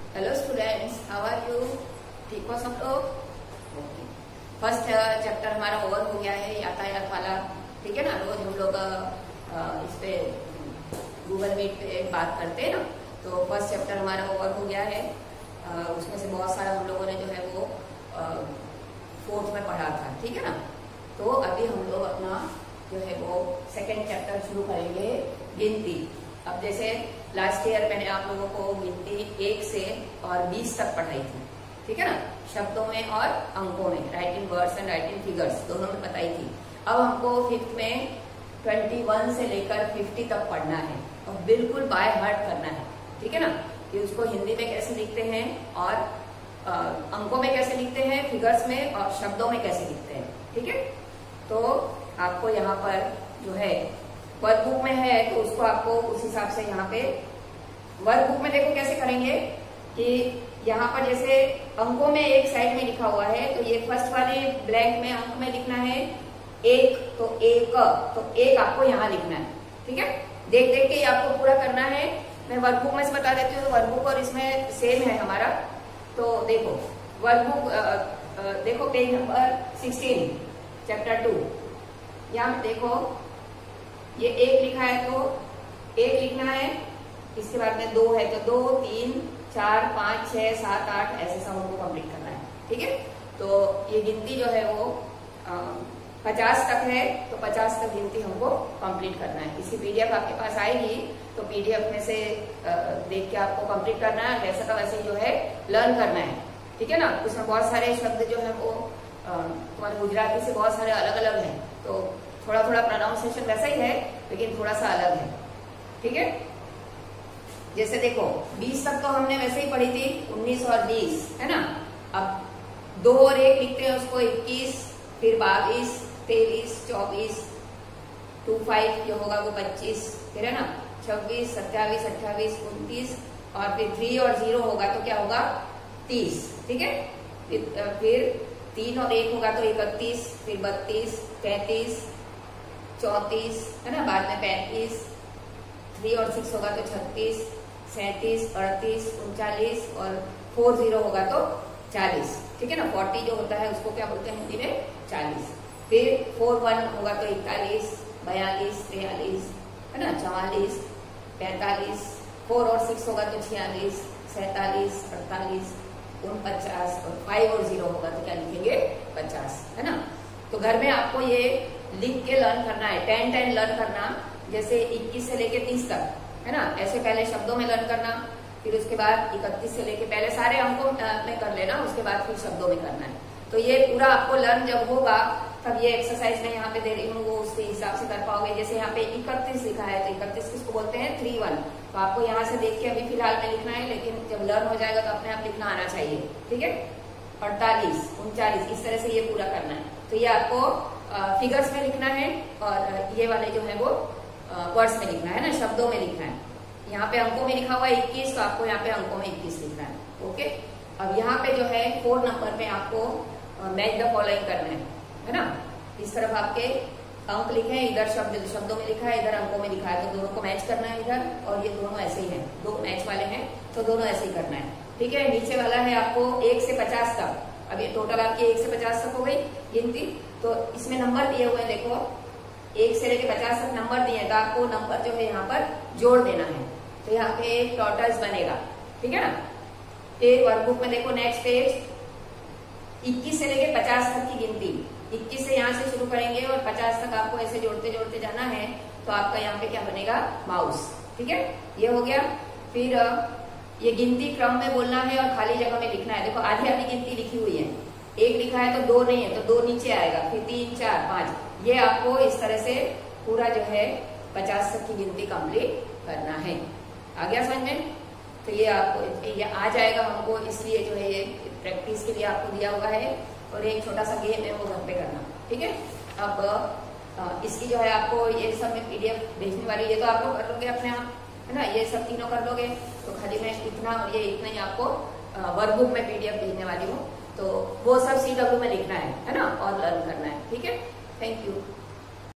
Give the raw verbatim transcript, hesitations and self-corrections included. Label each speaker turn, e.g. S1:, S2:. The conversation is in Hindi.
S1: Hello students, how are you? ठीक हो सब लोग? ओके, फर्स्ट चैप्टर हमारा ओवर हो गया है, यातायात वाला। ठीक है ना, रोज हम लोग इस पे गूगल मीट पे बात करते हैं ना, तो फर्स्ट चैप्टर हमारा ओवर हो गया है। आ, उसमें से बहुत सारा हम लोगों ने जो है वो फोर्थ में पढ़ा था। ठीक है ना, तो अभी हम लोग अपना जो है वो सेकेंड चैप्टर शुरू करेंगे, गिनती। अब जैसे लास्ट ईयर मैंने आप लोगों को गिनती एक से और बीस तक पढ़ाई थी। ठीक है ना, शब्दों में और अंकों में, write in words and write in figures, दोनों में बताई थी। अब हमको फिफ्थ में इक्कीस से लेकर पचास तक पढ़ना है और बिल्कुल बाय हार्ट करना है। ठीक है ना, कि उसको हिंदी में कैसे लिखते हैं और आ, अंकों में कैसे लिखते हैं, फिगर्स में और शब्दों में कैसे लिखते हैं। ठीक है, तो आपको यहाँ पर जो है वर्कबुक में है तो उसको आपको उस हिसाब से यहाँ पे वर्कबुक में देखो कैसे करेंगे कि यहाँ पर जैसे अंकों में एक साइड में लिखा हुआ है, तो ये फर्स्ट वाले ब्लैंक में अंक में लिखना है एक, तो एक तो एक आपको यहाँ लिखना है। ठीक है, देख देख के आपको पूरा करना है। मैं वर्कबुक में से बता देती हूँ, वर्कबुक और इसमें सेम है हमारा। तो देखो वर्कबुक देखो page number sixteen chapter two, यहाँ देखो ये एक लिखा है तो एक लिखना है, इसके बाद में दो है तो दो, तीन, चार, पाँच, छह, सात, आठ, ऐसे सब हमको कंप्लीट करना है। ठीक है, तो ये गिनती जो है वो पचास तक है, तो पचास तक गिनती हमको कंप्लीट करना है। इसकी पीडीएफ आपके पास आएगी, तो पीडीएफ में से आ, देख के आपको कंप्लीट करना है, वैसे का वैसे जो है लर्न करना है। ठीक है ना, उसमें बहुत सारे शब्द जो है वो तुम्हारे गुजराती से बहुत सारे अलग अलग हैं, तो थोड़ा थोड़ा प्रोनाउंसिएशन वैसा ही है लेकिन थोड़ा सा अलग है। ठीक है, जैसे देखो बीस तक तो हमने वैसे ही पढ़ी थी, उन्नीस और बीस है ना। अब दो और एक लिखते हैं उसको इक्कीस, फिर बाईस, तेईस, चौबीस, टू फाइव जो होगा वो पच्चीस, फिर है ना छब्बीस, सत्ताईस, अट्ठाईस, उनतीस, और फिर थ्री और जीरो होगा तो क्या होगा तीस। ठीक है, फिर, फिर तीन और एक होगा तो इकतीस, फिर बत्तीस, तैतीस, चौतीस है ना, बाद में पैंतीस, थ्री और सिक्स होगा तो छत्तीस, सैंतीस, अड़तीस, उनचालीस, और फोर जीरो होगा तो चालीस। ठीक है ना, फोर्टी जो होता है उसको क्या बोलते हैं हिंदी में, चालीस। फिर फोर वन होगा तो इकतालीस, बयालीस, तिरालीस है ना, चवालीस, पैंतालीस, फोर और सिक्स होगा तो छियालीस, सैतालीस, अड़तालीस, उनपचास, और फाइव और जीरो होगा तो क्या लिखेंगे पचास। है ना, तो घर में आपको ये लिख के लर्न करना है, टेन टेन लर्न करना, जैसे इक्कीस से लेके तीस तक है ना, ऐसे पहले शब्दों में लर्न करना, फिर उसके बाद इकतीस से लेके पहले सारे अंकों में कर लेना, उसके बाद फिर शब्दों में करना है। तो ये पूरा आपको लर्न जब होगा तब ये एक्सरसाइज मैं यहाँ पे दे रही हूँ वो उसके हिसाब से कर पाओगे। जैसे यहाँ पे इकतीस लिखा है तो इकतीस किसको बोलते हैं, थ्री वन, तो आपको यहाँ से देख के अभी फिलहाल में लिखना है, लेकिन जब लर्न हो जाएगा तो अपने आप लिखना आना चाहिए। ठीक है, अड़तालीस, उनचालीस, इस तरह से ये पूरा करना है। तो ये आपको फिगर्स में लिखना है और ये वाले जो है वो वर्ड्स में लिखना है ना, शब्दों में लिखना है। यहाँ पे अंकों में लिखा हुआ है इक्कीस, तो आपको यहाँ पे अंकों में इक्कीस लिखना है। ओके, अब यहाँ पे जो है फोर नंबर में आपको मैच द फॉलोइंग करना है, है ना। इस तरफ आपके अंक लिखे हैं, इधर शब्द शब्दों में लिखा है, इधर अंकों में लिखा है, तो दोनों को मैच करना है इधर, और ये दोनों ऐसे ही है, दो मैच वाले हैं तो दोनों ऐसे ही करना है। ठीक है, नीचे वाला है आपको एक से पचास तक, अब ये टोटल आपकी एक से पचास तक हो गई गिनती। तो इसमें नंबर दिए हुए हैं, देखो एक से लेके पचास तक नंबर दिए हैं, तो आपको नंबर जो है यहाँ पर जोड़ देना है, तो यहाँ पे एक टॉटल्स बनेगा। ठीक है ना, एक वर्कबुक में देखो नेक्स्ट पेज, इक्कीस से लेके पचास तक की गिनती, इक्कीस से यहाँ से शुरू करेंगे और पचास तक आपको ऐसे जोड़ते जोड़ते जाना है, तो आपका यहाँ पे क्या बनेगा, माउस। ठीक है, ये हो गया। फिर ये गिनती क्रम में बोलना है और खाली जगह में लिखना है। देखो आधी आधी गिनती लिखी हुई है, एक लिखा है तो दो नहीं है, तो दो नीचे आएगा, फिर तीन, चार, पांच, ये आपको इस तरह से पूरा जो है पचास तक की गिनती कंप्लीट करना है। आ गया समझ में? तो ये आपको ये आ जाएगा हमको, इसलिए जो है ये प्रैक्टिस के लिए आपको दिया हुआ है, और एक छोटा सा गेम है वो घर पे करना। ठीक है, अब इसकी जो है आपको ये सब में पीडीएफ भेजने वाली, ये तो आप लोग कर लोगे अपने आप, है ना, ये सब तीनों कर लोगे, तो खाली मैं इतना और ये इतना ही आपको वर्कबुक में पीडीएफ भेजने वाली हूँ, तो वो सब सी डब्ल्यू में लिखना है, है ना, और लर्न करना है। ठीक है, थैंक यू।